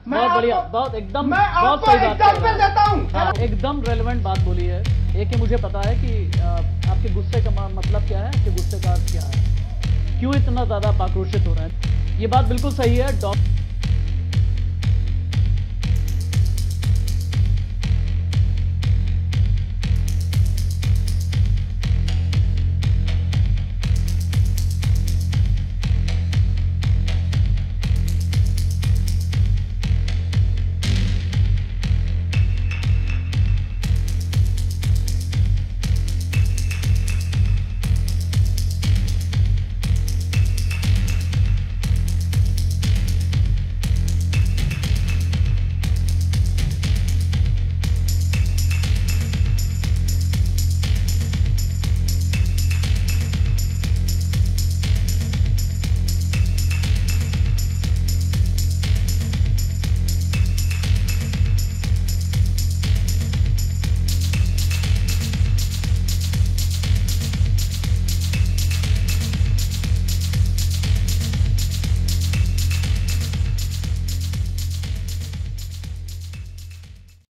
बहुत बढ़िया, बहुत एकदम मैं बहुत आपको सही बात कर एग्जाम्पल रहे हैं। देता हूँ। हाँ, एकदम रेलेवेंट बात बोली है। एक ही मुझे पता है कि आपके गुस्से का मतलब क्या है, आपके गुस्से का अर्थ क्या है, क्यों इतना ज्यादा आप आक्रोशित हो रहे हैं। ये बात बिल्कुल सही है।